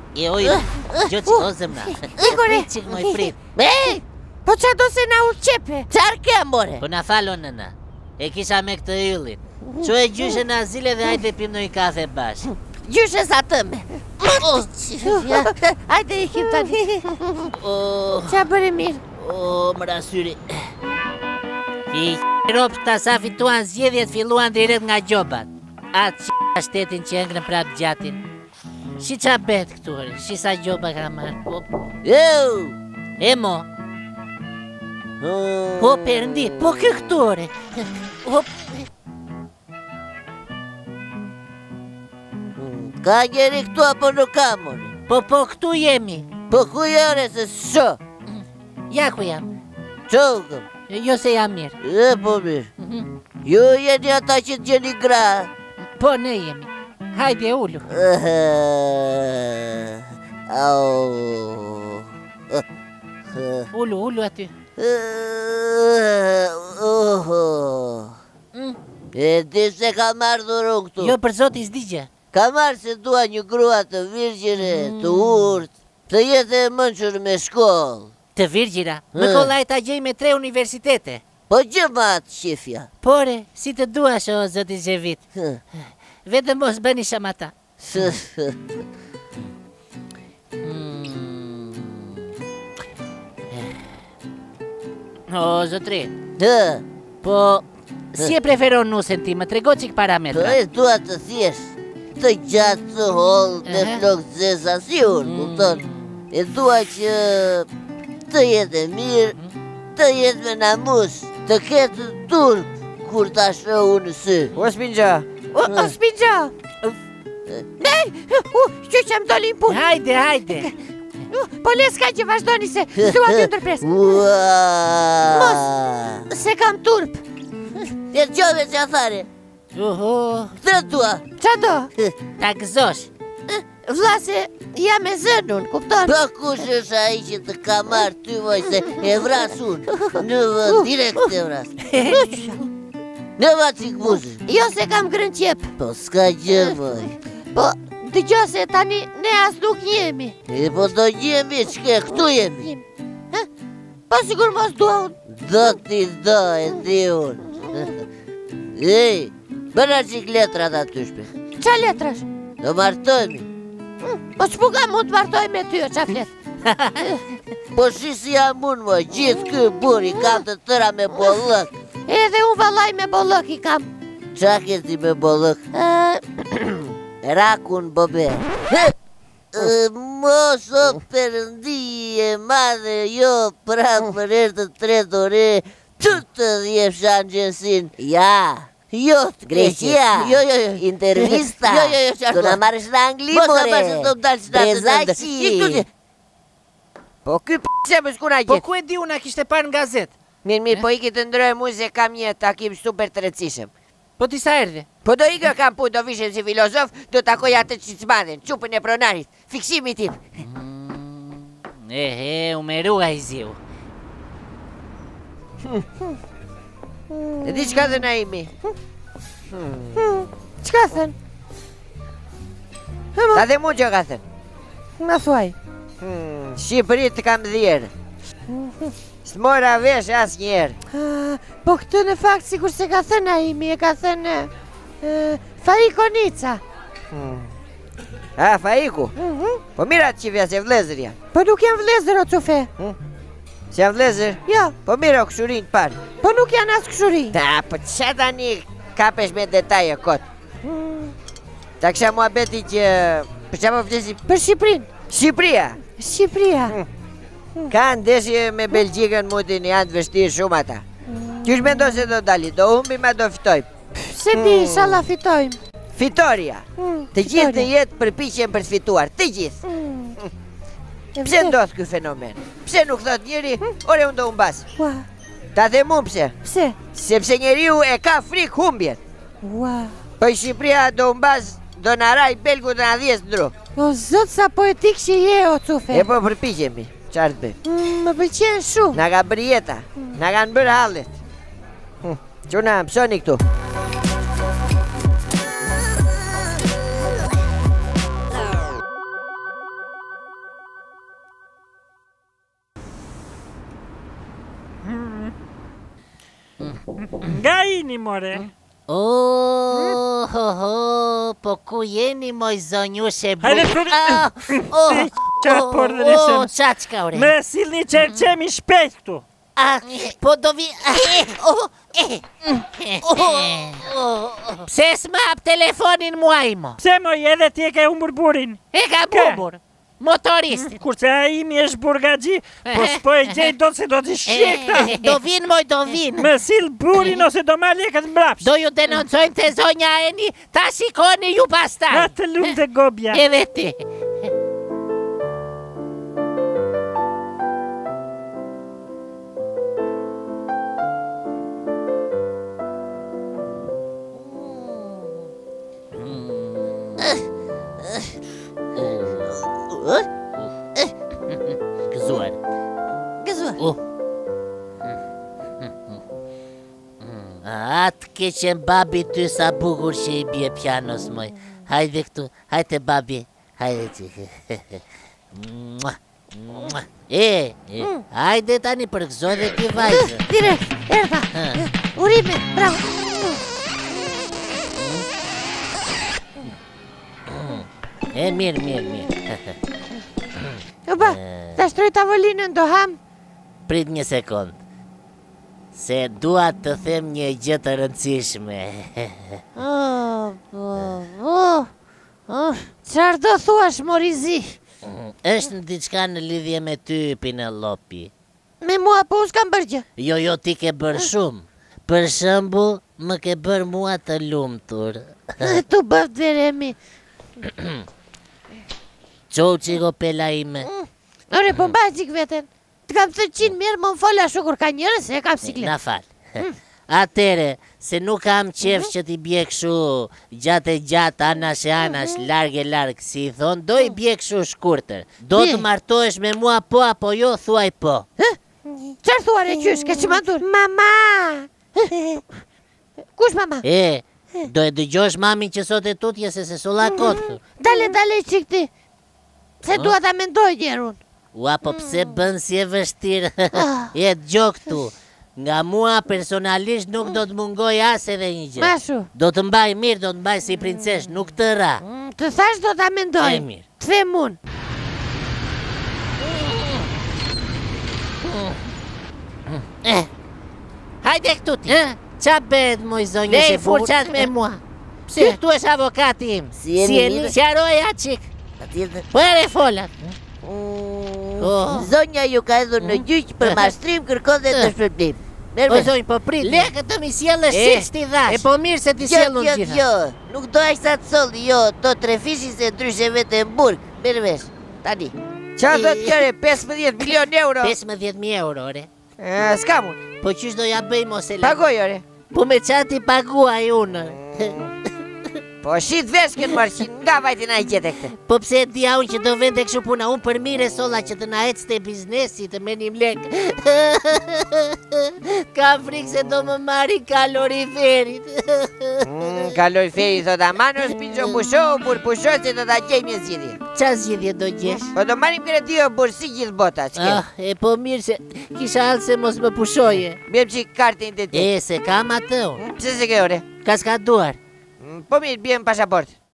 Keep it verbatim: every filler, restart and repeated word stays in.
E ojë, gjo që o zemra. Igore! Prit qik moj prit. Ej! Po qa do se na uqepe? Qarë ke, more? Po na falo nëna. E kisha me këtë yllin. Qo e gjyshe në azile dhe hajde pim në i kafe bashkë. Gjyshe sa tëme. Hajde i kim tani. Qa bëri mirë? O, më rasyri. I ropë të sa fituan zjedhjet filluan direkt nga gjobat. Atë që shtetin që engrën prap gjatin. Shi qa bet këture, shi sa gjoba ka marrë. Eu! E mo. Po përndi, po kë këture. Ka njeri këtu apo nuk ka, more? Po po këtu jemi. Po ku jare se sho? Ja ku jam. Qo këm? Jo se jam mirë. E po mirë. Jo jeni ata që të gjeni gra. Po ne jemi. Hajde ullu. Au. Ullu, ullu aty. E di se ka marrë dhurun këtu. Jo për zoti s'digje. Ka marrë se dua një grua të virgjire, të urtë, të jetë e mënqur me shkollë. Të virgjira, më kollaj ta gjej me tre universitete. Po gjë ma atë shifja. Pore, si të duash o zoti Gjevit. Vetëm mos bëni shamata. O, zotri. Po, si e preferon nusen ti, më trego qik parametra. Po e dua të thjesht, të gjatë të hollë, me flokë zeza, si unë, kupton. E dua që të jetë e mirë, të jetë me namus, të ketë turp, kur ta shë unë sy. O Spingja! O, o Spingja! Nej, që që më dolin punë. Hajde, hajde. Po les ka që vazhdoni se s'dua t'ju ndërpres. Mos, se kam turp. E të gjove që a thare. Uhu. Këtë dua. Qa do? Ta gëzosh. Vla se jam e zënë unë, kupton? Po kush është a i që të ka marrë ty moj se e vras unë. Në vë direkt e vras. Në vë qik muzë. Jo se kam grën qep. Po s'ka gjë moj. Po të gjo se tani ne as nuk jemi. E po do jemi qke këtu jemi. Po sigur mos dua unë. Do t'i do e di unë. Ej, bëra qik letrat aty shpe. Qa letrash? Do martojmi. Po që ka mund të martoj me ty o qa flet? Po shi si jam unë moj, gjithë kë bur i kam të tëra me bollëk. Edhe unë valaj me bollëk i kam. Qa këti me bollëk? Rakun bobe. Mos o përëndi e madhe jo pra për erë të tre dore, të të dhjefshan gjensin. Ja. Jo, Grecia, jo, jo, jo, intervista, jo, jo, jo, qarto. Do na marrësh në Angli, more. Mos na marrësh të më dalë që në Brezaci. Po ky p***se më shku na Po gjithë. ku e di unë a kishte parë në gazet? Mirë, mirë, po iki të ndrojë mu se kam një takim super të rëndësishëm. Po ti sa erdhe? Po do ikë kam punë, do vishem si filozof, do takoj atë që të madhen, qupën e pronarit, fiksimi tim. Ehe, u merua i ziu. E di qka dhe na imi? Qka thën? Ta dhe mu që ka thënë. Nga thuaj. Shqipëri të kam dhjerë. S'mora vesh as njerë. Po këtë në fakt sikur se ka thënë a imi, e ka thënë Faiku Nica. A, Faiku? Po mira të qivja se vlezër janë. Po nuk janë vlezër o cufe. Se janë vlezër? Jo. Po mira o këshurin të parë. Po nuk janë as këshurin. Ta, po që tani kapesh me detaje kotë. Ta kësha mua beti që... Për që po vlesi... Për Shqiprin. Shqipria. Shqipria. Ka ndeshje me Belgjikën mutin janë të vështirë shumë ata. Qysh me ndo se do dali, do humbi ma do fitojmë. Se di, shala fitojmë. Fitoria. Të gjithë të jetë përpiqen për të fituar, të gjithë. Pse ndodh ky fenomen? Pse nuk thot njëri, ore unë do humbas? Ta dhe mu pse? Pse? Sepse njeriu e ka frikë humbjet. Ua. Po i Shqipëria do humbas, do na raj belgu të na dhjes ndru. O zot sa poetik që je o cufe. E po përpiqemi, qartë bëjmë. Më pëlqen shumë. Na ka bërë jeta, na kanë bërë hallet. Quna, mësoni këtu. Nga ini, more? Oh, ho, ho, po ku jeni moj zonjushe bu... Hajde, prvi... Oh, Qatë por dhe nisem. oh, qaqka ure. Me silni qerqemi shpejt këtu. A, po do vi... Oh, pse s'map telefonin muaj mo? Pse moj edhe ti e ke humbur burin? E ka Ke? bumbur. Motoristin. Kurse a imi është burgaxhi, po s'po e gjej do se do t'i shjekta. Do vin moj, do vin. Me sil burin ose do ma lekët mbrapsht. Do ju denoncojmë të zonja Eni, ta shikoni ju pastaj. Na të lumë të gobja. Edhe ti. Gëzuar. Gëzuar. Oh. Atë keqen babi ty sa bukur që i bje pianos moj. Hajde këtu, hajde babi. Hajde që. Mua, mua. E, e, hajde tani përgëzoj dhe ti vajzë. Direkt, erda. Urime, bravo. E, mirë, mirë, mirë. Opa, ta shtroj tavolinën do ham? Prit një sekund. Se dua të them një gjë të rëndësishme. Oh, oh, oh. Oh, çfarë do thuash Morizi? Është në diçka në lidhje me ty, Pinelopi. Me mua po s'kam bërë gjë. Jo, jo, ti ke bërë shumë. Për shembull, më ke bërë mua të lumtur. Tu bëf dheremi. Qo qiko pela ime. Ore, po mbaj qik veten. Të kam thë qinë mirë, më më fola shukur ka njërës, e kam siklet. Na fal. Atere, se nuk kam qef që t'i bje këshu gjatë e gjatë, anash e anash, larg e larg, si i thonë, do i bje këshu shkurtër. Do të martohesh me mua po apo jo, thuaj po. Qërë thua re qysh, ke që mandur? Mama! Kush mama? E, do e dëgjosh mamin që sot e tutje se se sola kotë. Dale, dale qik ti. Se dua ta mendoj gjerun. Ua, po pse bën si e vështirë. E gjo këtu. Nga mua personalisht nuk do të mungoj as edhe një gjë. Mashu. Do të mbaj mirë, do të mbaj si princesh, nuk të ra. Të thash do ta mendoj. E mirë. Të them unë. Eh, hajde këtu ti. Qa bet, moj zonjë Ne, se furqat me mua. Pse këtu është avokati im. Si jeni mirë? Qaroja qik. Atjetër. Po ere folat. Oh. Zonja ju ka edhur në gjyq për mashtrim, kërkon dhe të shpërblim. O zonjë, po prit. Lekë të mi sjellë shqit s'ti dhash. E po mirë se ti sjellë Jo, në gjitha. jo, jo, nuk do ashtë atë solli, jo, do të refishi se ndryshe vete në burg. Mirë vesh, tani. Qa do të kjere, pesëmbëdhjetë milion euro? pesëmbëdhjetë mijë euro, ore. E, S'ka mund, Po qysh do ja bëj mos e la. pagoj ore. Po me qati paguaj unë. Po shit veshken marqin, nga vajtin a i gjete këte. Po pse e dia unë që do vende kështu puna, unë për mire sola që të na ecte biznesi të menim lek. Ka frikë se do më marri kaloriferit. Mm, kaloriferi thot amano s'pinqo pusho, bur pusho se do t'a gjej një zgjidhje. Qa zgjidhje do gjesh? Po do marim kretio bursi gjithë bota, s'ke. Ah, e po mirë se kisha alë se mos më pushoje. Bjem qik kartin të ti. E, se kam atë unë. Pse se ke ore? Ka s'ka duar. Mm, Po mirë, bjem pasaport.